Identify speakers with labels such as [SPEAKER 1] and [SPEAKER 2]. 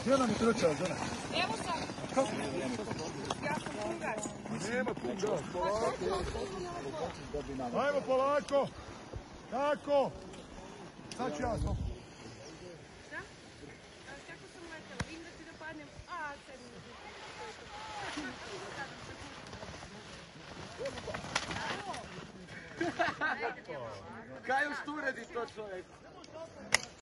[SPEAKER 1] Gdje nam je treća žena?
[SPEAKER 2] Evo sam. Ja sam pungač.
[SPEAKER 1] Nema pungač, polako. Ajmo polako. Tako. Sad ću ja stop.
[SPEAKER 2] Šta? Kako sam letela? Vidim da ti da padnem. A, sad mi je.
[SPEAKER 3] Kaj još tu redi to čovjek?